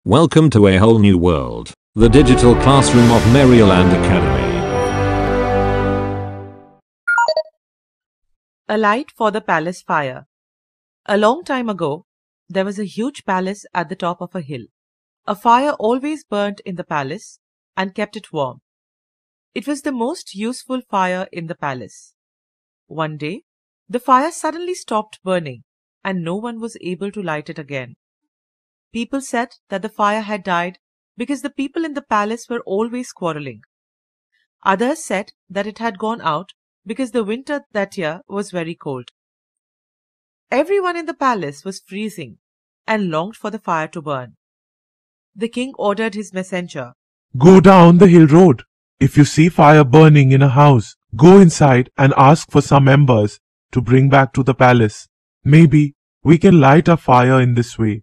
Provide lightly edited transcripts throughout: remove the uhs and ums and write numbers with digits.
Welcome to a whole new world, the digital classroom of Maryland Academy. A light for the palace fire. A long time ago, there was a huge palace at the top of a hill. A fire always burnt in the palace and kept it warm. It was the most useful fire in the palace. One day, the fire suddenly stopped burning and no one was able to light it again. People said that the fire had died because the people in the palace were always quarreling. Others said that it had gone out because the winter that year was very cold. Everyone in the palace was freezing and longed for the fire to burn. The king ordered his messenger, "Go down the hill road. If you see fire burning in a house, go inside and ask for some embers to bring back to the palace. Maybe we can light a fire in this way."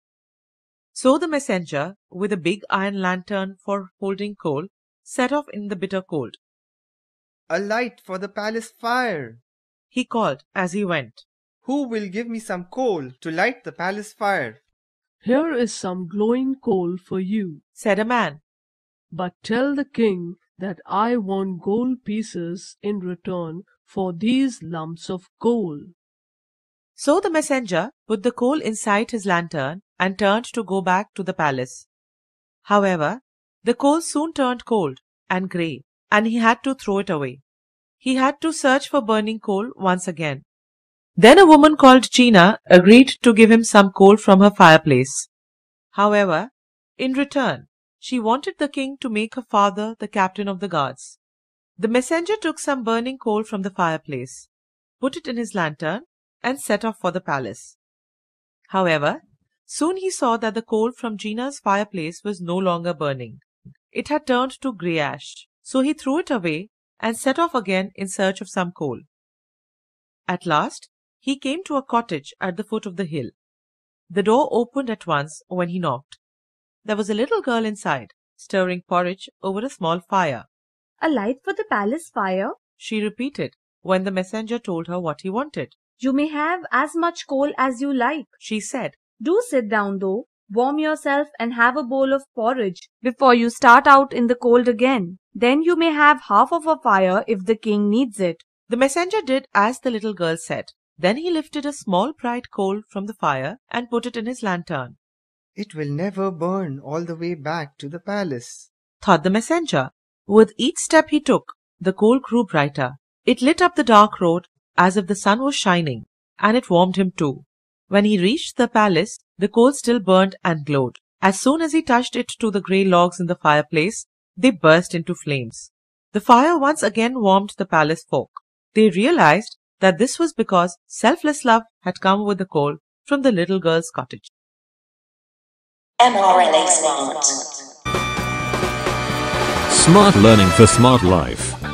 So the messenger, with a big iron lantern for holding coal, set off in the bitter cold. "A light for the palace fire!" he called as he went. "Who will give me some coal to light the palace fire?" "Here is some glowing coal for you," said a man. "but tell the king that I want gold pieces in return for these lumps of coal." So the messenger put the coal inside his lantern and turned to go back to the palace. However, the coal soon turned cold and grey, and he had to throw it away. He had to search for burning coal once again. Then a woman called Gina agreed to give him some coal from her fireplace. However, in return, she wanted the king to make her father the captain of the guards. The messenger took some burning coal from the fireplace, put it in his lantern, and set off for the palace. However, soon he saw that the coal from Gina's fireplace was no longer burning. It had turned to grey ash, so he threw it away and set off again in search of some coal. At last, he came to a cottage at the foot of the hill. The door opened at once when he knocked. There was a little girl inside, stirring porridge over a small fire. "A light for the palace fire?" she repeated when the messenger told her what he wanted. "You may have as much coal as you like," she said. "Do sit down though, warm yourself and have a bowl of porridge before you start out in the cold again. Then you may have half of a fire if the king needs it." The messenger did as the little girl said. Then he lifted a small bright coal from the fire and put it in his lantern. "It will never burn all the way back to the palace," thought the messenger. With each step he took, the coal grew brighter. It lit up the dark road as if the sun was shining, and it warmed him too. When he reached the palace, the coal still burned and glowed. As soon as he touched it to the grey logs in the fireplace, they burst into flames. The fire once again warmed the palace folk. They realized that this was because selfless love had come with the coal from the little girl's cottage. MRLA Smart. Smart learning for smart life.